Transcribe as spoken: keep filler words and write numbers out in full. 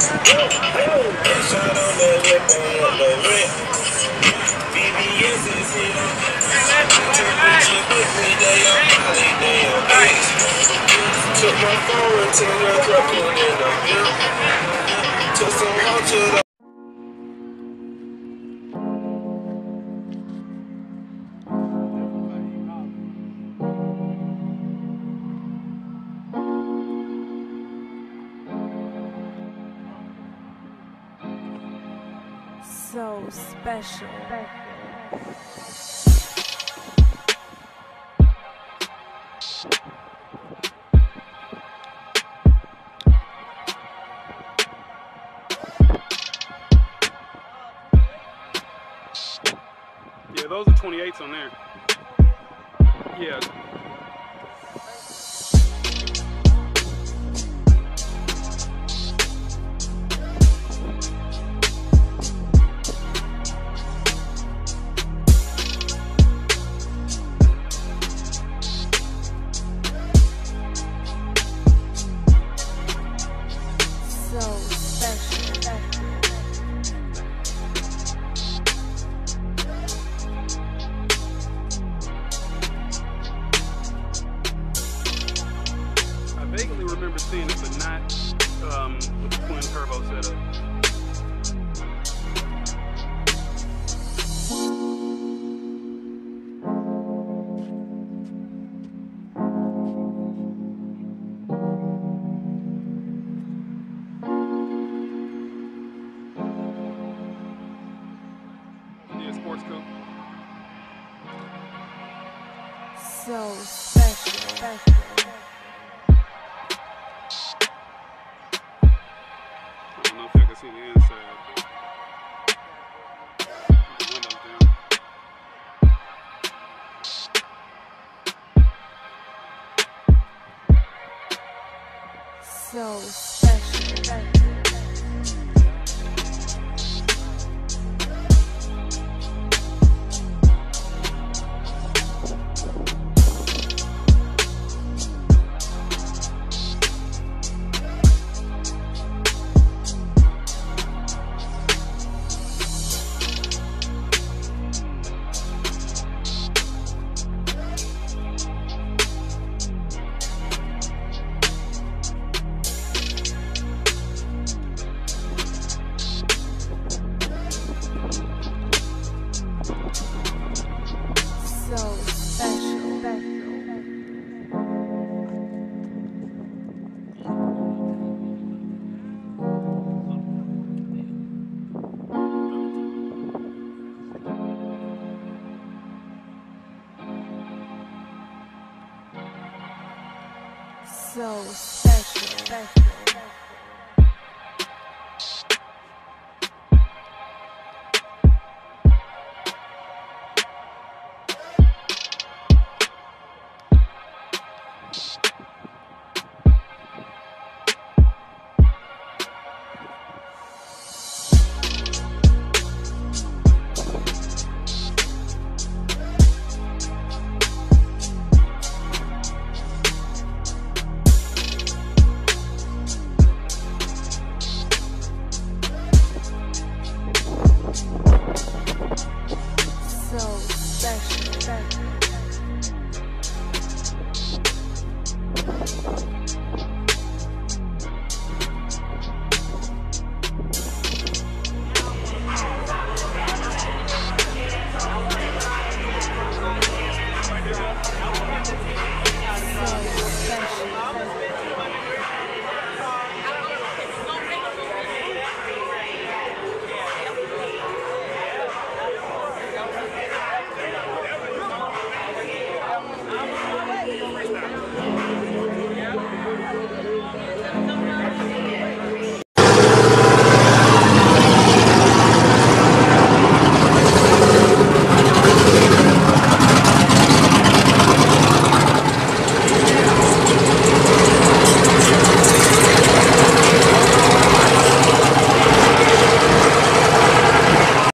Shot on that whip on the whip. B B S is it on. Took a trip with me, they on Molly, they on ice. Took my phone to the club, put in the bill. Took some hot to the so special. Yeah, those are twenty-eights on there. Yeah. I vaguely remember seeing it, but not um, with the twin turbo setup. Yeah, sports coupe. So special, special. I don't know if y'all can see the inside, but the windows down. So special, special. So special, special. So special, special.